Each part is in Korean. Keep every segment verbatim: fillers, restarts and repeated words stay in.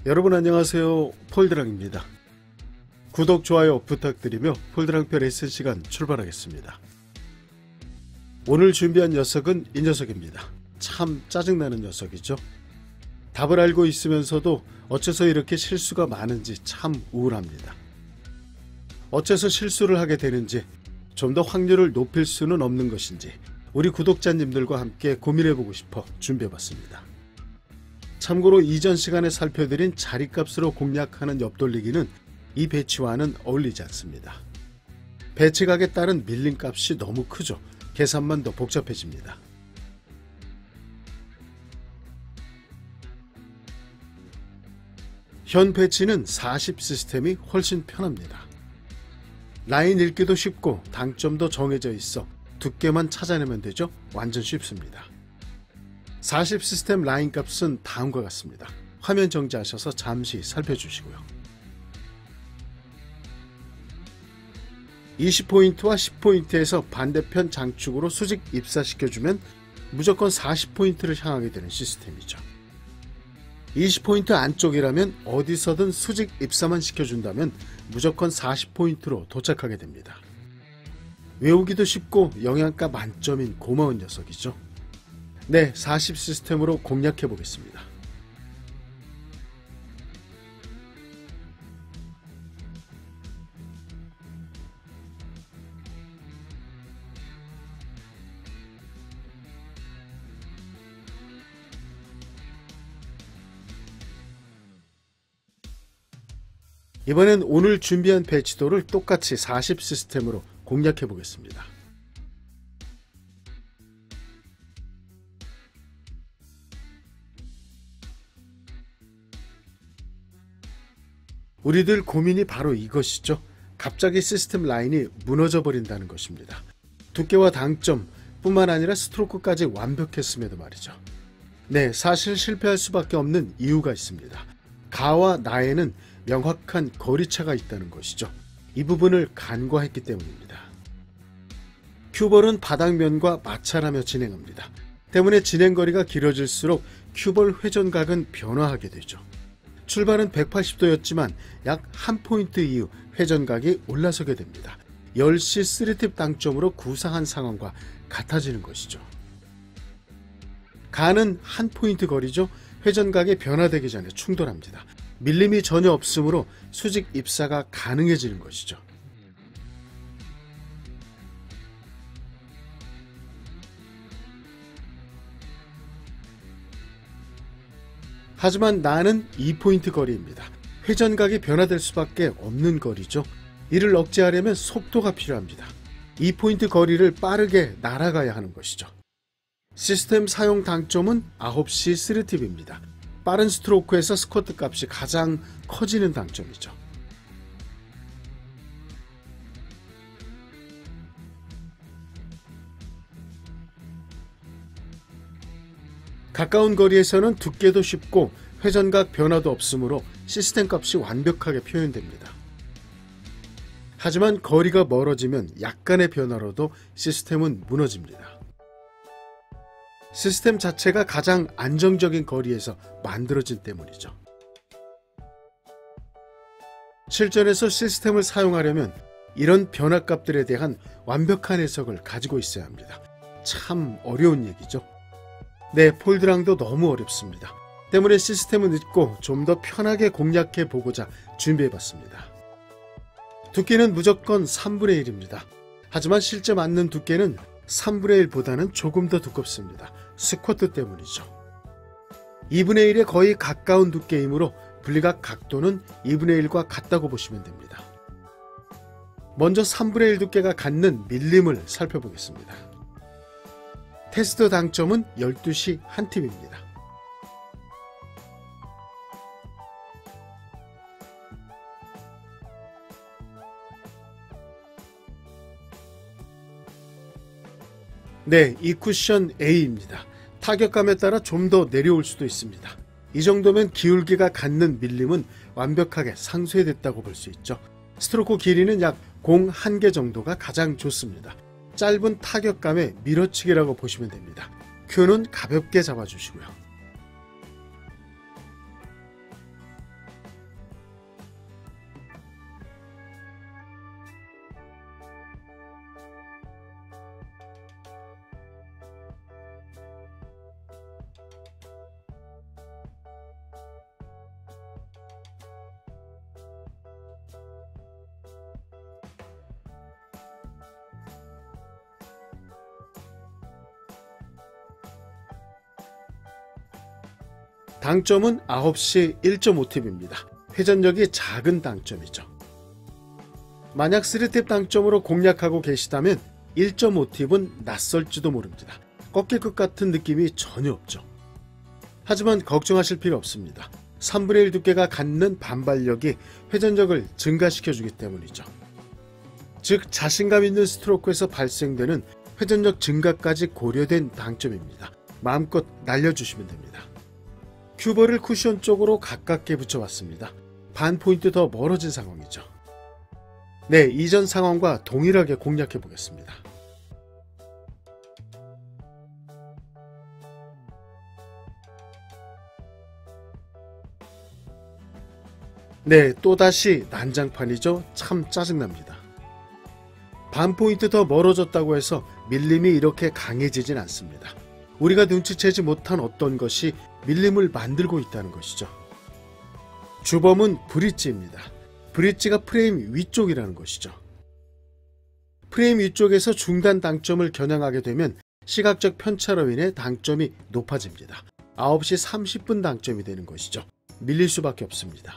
여러분 안녕하세요. 폴드랑입니다. 구독, 좋아요 부탁드리며 폴드랑표 레슨 시간 출발하겠습니다. 오늘 준비한 녀석은 이 녀석입니다. 참 짜증나는 녀석이죠. 답을 알고 있으면서도 어째서 이렇게 실수가 많은지 참 우울합니다. 어째서 실수를 하게 되는지, 좀 더 확률을 높일 수는 없는 것인지 우리 구독자님들과 함께 고민해보고 싶어 준비해봤습니다. 참고로 이전 시간에 살펴드린 자리값으로 공략하는 옆돌리기는 이 배치와는 어울리지 않습니다. 배치각에 따른 밀림값이 너무 크죠. 계산만 더 복잡해집니다. 현 배치는 사십 시스템이 훨씬 편합니다. 라인 읽기도 쉽고 당점도 정해져 있어 두께만 찾아내면 되죠. 완전 쉽습니다. 사십 시스템 라인 값은 다음과 같습니다. 화면 정지하셔서 잠시 살펴주시고요. 이십 포인트와 십 포인트에서 반대편 장축으로 수직 입사시켜주면 무조건 사십 포인트를 향하게 되는 시스템이죠. 이십 포인트 안쪽이라면 어디서든 수직 입사만 시켜준다면 무조건 사십 포인트로 도착하게 됩니다. 외우기도 쉽고 영양가 만점인 고마운 녀석이죠. 네, 사십 시스템으로 공략해 보겠습니다. 이번엔 오늘 준비한 배치도를 똑같이 사십 시스템으로 공략해 보겠습니다. 우리들 고민이 바로 이것이죠. 갑자기 시스템 라인이 무너져 버린다는 것입니다. 두께와 당점 뿐만 아니라 스트로크까지 완벽했음에도 말이죠. 네, 사실 실패할 수밖에 없는 이유가 있습니다. 가와 나에는 명확한 거리차가 있다는 것이죠. 이 부분을 간과했기 때문입니다. 큐볼은 바닥면과 마찰하며 진행합니다. 때문에 진행거리가 길어질수록 큐볼 회전각은 변화하게 되죠. 출발은 백팔십 도였지만 약 한 포인트 이후 회전각이 올라서게 됩니다. 열 시 쓰리 팁 당점으로 구상한 상황과 같아지는 것이죠. 가는 한 포인트 거리죠. 회전각이 변화되기 전에 충돌합니다. 밀림이 전혀 없으므로 수직 입사가 가능해지는 것이죠. 하지만 나는 이 포인트 거리입니다. 회전각이 변화될 수밖에 없는 거리죠. 이를 억제하려면 속도가 필요합니다. 이 포인트 거리를 빠르게 날아가야 하는 것이죠. 시스템 사용 당점은 아홉 시 쓰리 팁입니다. 빠른 스트로크에서 스쿼트 값이 가장 커지는 당점이죠. 가까운 거리에서는 두께도 쉽고 회전각 변화도 없으므로 시스템 값이 완벽하게 표현됩니다. 하지만 거리가 멀어지면 약간의 변화로도 시스템은 무너집니다. 시스템 자체가 가장 안정적인 거리에서 만들어진 때문이죠. 실전에서 시스템을 사용하려면 이런 변화값들에 대한 완벽한 해석을 가지고 있어야 합니다. 참 어려운 얘기죠. 네, 폴드랑도 너무 어렵습니다. 때문에 시스템은 잊고 좀 더 편하게 공략해 보고자 준비해봤습니다. 두께는 무조건 삼분의 일입니다. 하지만 실제 맞는 두께는 삼분의 일보다는 조금 더 두껍습니다. 스쿼트 때문이죠. 이분의 일에 거의 가까운 두께이므로 분리각 각도는 이분의 일과 같다고 보시면 됩니다. 먼저 삼분의 일 두께가 갖는 밀림을 살펴보겠습니다. 테스트 당점은 열두 시 한 팁입니다. 네, 이 쿠션 A입니다. 타격감에 따라 좀 더 내려올 수도 있습니다. 이 정도면 기울기가 갖는 밀림은 완벽하게 상쇄됐다고 볼 수 있죠. 스트로크 길이는 약 공 한 개 정도가 가장 좋습니다. 짧은 타격감의 밀어치기라고 보시면 됩니다. 큐는 가볍게 잡아주시고요. 당점은 아홉 시 일 점 오 팁입니다. 회전력이 작은 당점이죠. 만약 삼 팁 당점으로 공략하고 계시다면 일 점 오 팁은 낯설지도 모릅니다. 꺾일 것 같은 느낌이 전혀 없죠. 하지만 걱정하실 필요 없습니다. 삼분의 일 두께가 갖는 반발력이 회전력을 증가시켜주기 때문이죠. 즉 자신감 있는 스트로크에서 발생되는 회전력 증가까지 고려된 당점입니다. 마음껏 날려주시면 됩니다. 큐버를 쿠션 쪽으로 가깝게 붙여왔습니다. 반 포인트 더 멀어진 상황이죠. 네, 이전 상황과 동일하게 공략해 보겠습니다. 네, 또다시 난장판이죠. 참 짜증납니다. 반 포인트 더 멀어졌다고 해서 밀림이 이렇게 강해지진 않습니다. 우리가 눈치채지 못한 어떤 것이 밀림을 만들고 있다는 것이죠. 주범은 브릿지입니다. 브릿지가 프레임 위쪽이라는 것이죠. 프레임 위쪽에서 중단 당점을 겨냥하게 되면 시각적 편차로 인해 당점이 높아집니다. 아홉 시 삼십 분 당점이 되는 것이죠. 밀릴 수밖에 없습니다.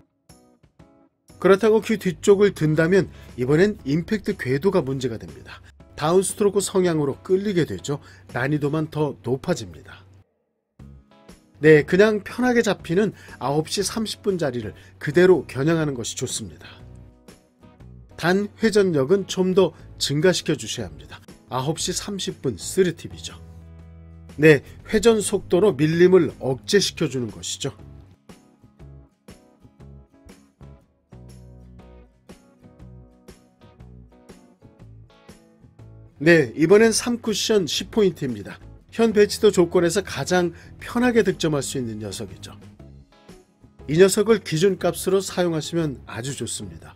그렇다고 큐 뒤쪽을 든다면 이번엔 임팩트 궤도가 문제가 됩니다. 다운스트로크 성향으로 끌리게 되죠. 난이도만 더 높아집니다. 네, 그냥 편하게 잡히는 아홉 시 삼십 분 자리를 그대로 겨냥하는 것이 좋습니다. 단 회전력은 좀 더 증가시켜 주셔야 합니다. 아홉 시 삼십 분 삼 팁이죠. 네, 회전 속도로 밀림을 억제시켜 주는 것이죠. 네, 이번엔 삼 쿠션 십 포인트입니다. 현 배치도 조건에서 가장 편하게 득점할 수 있는 녀석이죠. 이 녀석을 기준값으로 사용하시면 아주 좋습니다.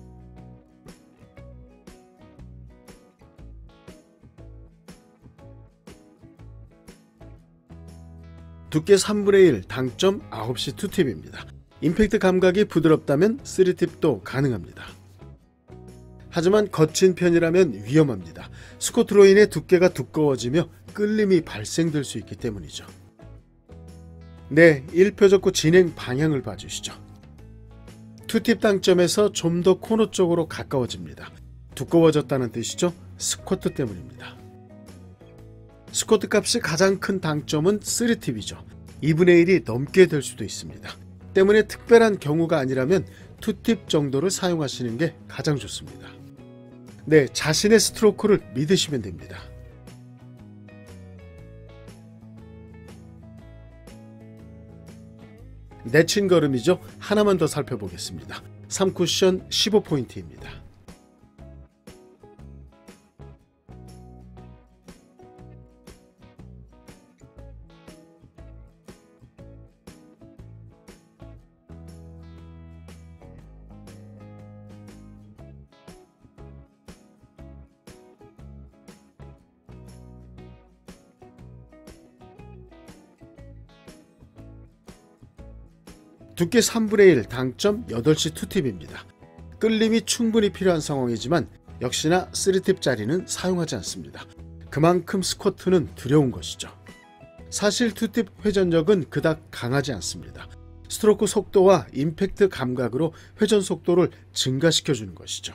두께 삼분의 일, 당점 아홉 시 이 팁입니다. 임팩트 감각이 부드럽다면 삼 팁도 가능합니다. 하지만 거친 편이라면 위험합니다. 스코트로 인해 두께가 두꺼워지며 끌림이 발생될 수 있기 때문이죠. 네, 일 표 접고 진행 방향을 봐주시죠. 이 팁 당점에서 좀 더 코너 쪽으로 가까워집니다. 두꺼워졌다는 뜻이죠. 스쿼트 때문입니다. 스쿼트 값이 가장 큰 당점은 삼 팁이죠. 이분의 일이 넘게 될 수도 있습니다. 때문에 특별한 경우가 아니라면 이 팁 정도를 사용하시는 게 가장 좋습니다. 네, 자신의 스트로크를 믿으시면 됩니다. 내친 걸음이죠. 하나만 더 살펴보겠습니다. 삼 쿠션 십오 포인트입니다. 두께 삼분의 일, 당점 여덟 시 이 팁입니다. 끌림이 충분히 필요한 상황이지만 역시나 삼 팁짜리는 사용하지 않습니다. 그만큼 스쿼트는 두려운 것이죠. 사실 이 팁 회전력은 그닥 강하지 않습니다. 스트로크 속도와 임팩트 감각으로 회전 속도를 증가시켜주는 것이죠.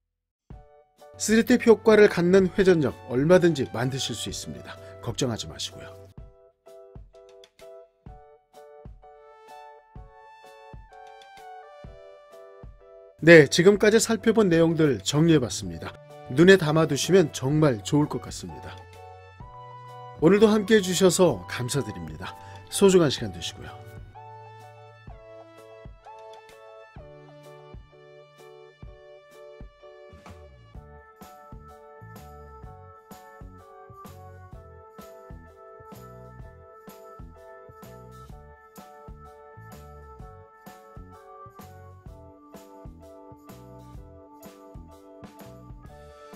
삼 팁 효과를 갖는 회전력 얼마든지 만드실 수 있습니다. 걱정하지 마시고요. 네, 지금까지 살펴본 내용들 정리해봤습니다. 눈에 담아두시면 정말 좋을 것 같습니다. 오늘도 함께 해주셔서 감사드립니다. 소중한 시간 되시고요.